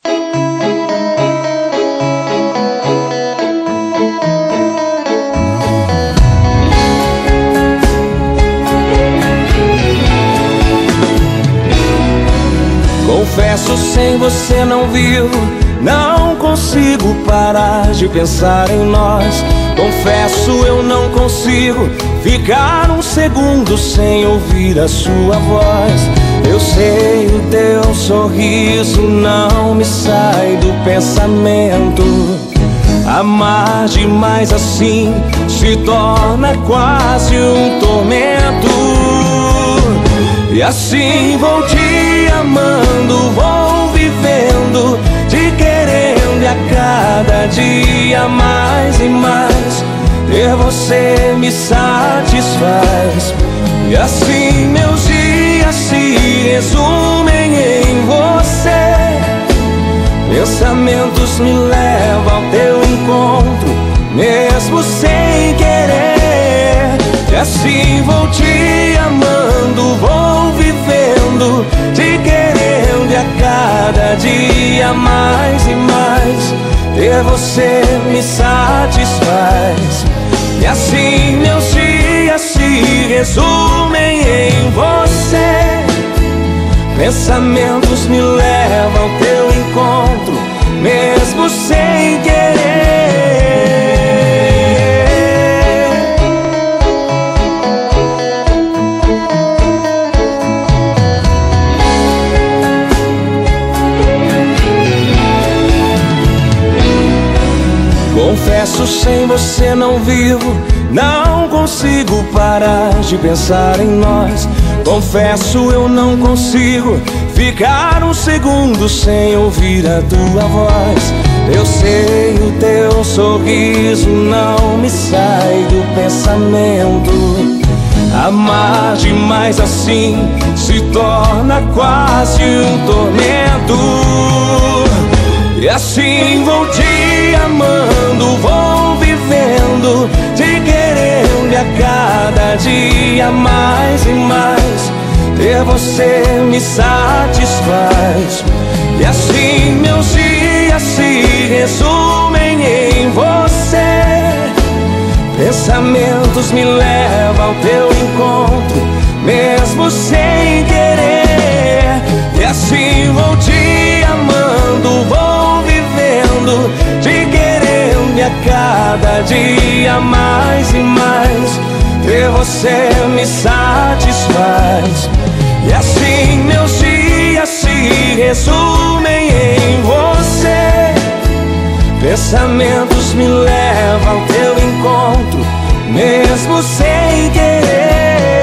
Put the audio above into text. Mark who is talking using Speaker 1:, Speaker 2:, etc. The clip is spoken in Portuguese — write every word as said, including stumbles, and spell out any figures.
Speaker 1: Confesso, sem você não vivo, não consigo parar de pensar em nós. Confesso, eu não consigo ficar um segundo sem ouvir a sua voz. Eu sei, o teu sorriso não me sai do pensamento. Amar demais assim se torna quase um tormento. E assim vou te amando, vou vivendo, te querendo, e a cada dia mais e mais ter você me satisfaz. E assim meus dias se resumem em você. Pensamentos me levam ao teu encontro, mesmo sem querer. E assim vou te amando, vou vivendo, te querendo, e a cada dia mais e mais ter você me satisfaz. E assim meus dias se resumem em você. Pensamentos me levam ao teu encontro, mesmo sem querer. Confesso, sem você não vivo, não consigo parar de pensar em nós. Confesso, eu não consigo ficar um segundo sem ouvir a tua voz. Eu sei, o teu sorriso não me sai do pensamento. Amar demais assim se torna quase um tormento. E assim vou te amando, vou vivendo, te querendo, e a cada dia mais e mais ter você me satisfaz. E assim meus dias se resumem em você. Pensamentos me levam ao teu encontro, mesmo sem querer. E assim vou te amando, vou vivendo, te querendo, e a cada dia mais e mais ter você me satisfaz. E assim meus dias se resumem em você. Pensamentos me levam ao teu encontro, mesmo sem querer.